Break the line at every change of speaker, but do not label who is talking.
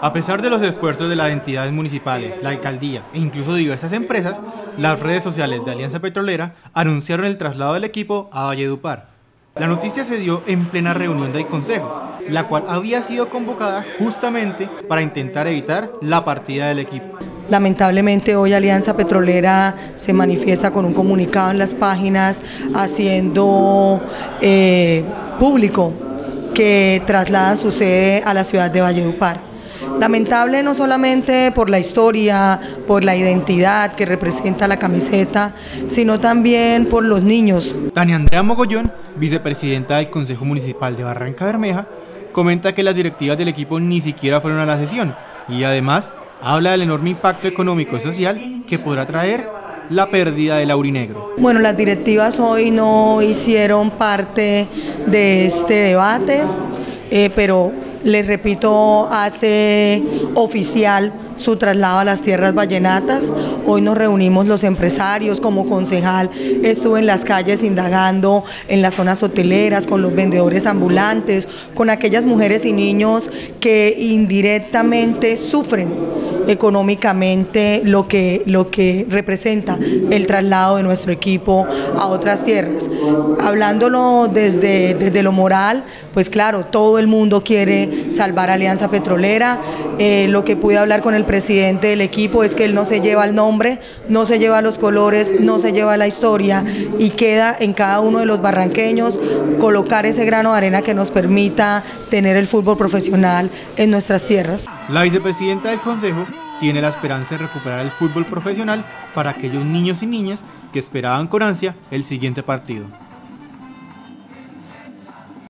A pesar de los esfuerzos de las entidades municipales, la alcaldía e incluso diversas empresas, las redes sociales de Alianza Petrolera anunciaron el traslado del equipo a Valledupar. La noticia se dio en plena reunión del Consejo, la cual había sido convocada justamente para intentar evitar la partida del equipo.
Lamentablemente hoy Alianza Petrolera se manifiesta con un comunicado en las páginas haciendo público que trasladan su sede a la ciudad de Valledupar. Lamentable no solamente por la historia, por la identidad que representa la camiseta, sino también por los niños.
Tania Andrea Mogollón, vicepresidenta del Consejo Municipal de Barranca Bermeja, comenta que las directivas del equipo ni siquiera fueron a la sesión y además habla del enorme impacto económico y social que podrá traer la pérdida del aurinegro.
Bueno, las directivas hoy no hicieron parte de este debate, pero les repito, hace oficial su traslado a las tierras vallenatas. Hoy nos reunimos los empresarios, como concejal estuve en las calles indagando en las zonas hoteleras, con los vendedores ambulantes, con aquellas mujeres y niños que indirectamente sufren económicamente lo que representa el traslado de nuestro equipo a otras tierras. Hablándolo desde lo moral, pues claro, todo el mundo quiere salvar Alianza Petrolera. Lo que pude hablar con el presidente del equipo es que él no se lleva el nombre, no se lleva los colores, no se lleva la historia y queda en cada uno de los barranqueños colocar ese grano de arena que nos permita tener el fútbol profesional en nuestras tierras.
La vicepresidenta del Consejo tiene la esperanza de recuperar el fútbol profesional para aquellos niños y niñas que esperaban con ansia el siguiente partido.